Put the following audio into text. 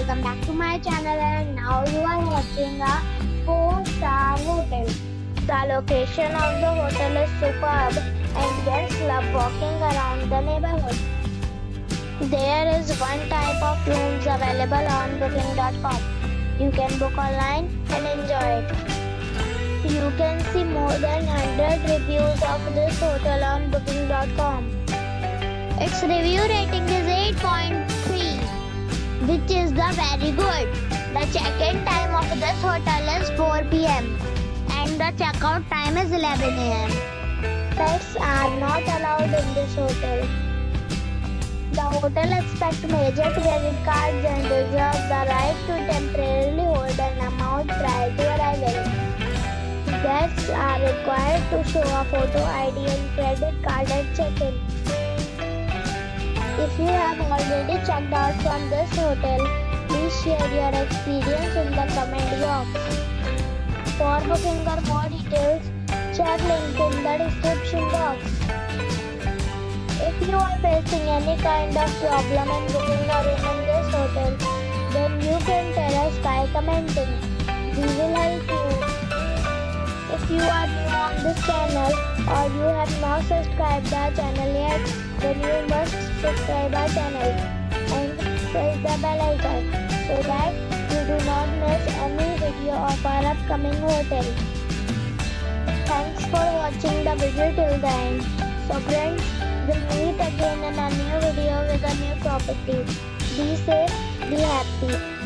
welcome back to my channel, and now you are watching a 4-star hotel. The location of the hotel is superb and guests love walking around the neighborhood. There is one type of rooms available on booking.com. You can book online and enjoy it. You can see more than 100 reviews of this hotel on booking.com. Its review rating is 8.3, which is the very good. The check-in time of this hotel is 4 p.m. and the check-out time is 11 a.m. Pets are not allowed in this hotel. The hotel accepts major credit cards and reserves the right to temporarily hold an amount prior to arrival. Guests are required to show a photo ID and credit card at check-in. If you have already checked out from this hotel, please share your experience in the comment box. For booking or more details, check link in the description box. If you are facing any kind of problem in booking a room in this hotel, then you can tell us by commenting. We will help you. If you are new on this channel or you have not subscribed our channel yet, then you must subscribe our channel and press the bell icon so that you do not miss any video of our upcoming hotel. Thanks for watching the video till the end. So friends, we'll meet again in a new video with a new property. Be safe, be happy.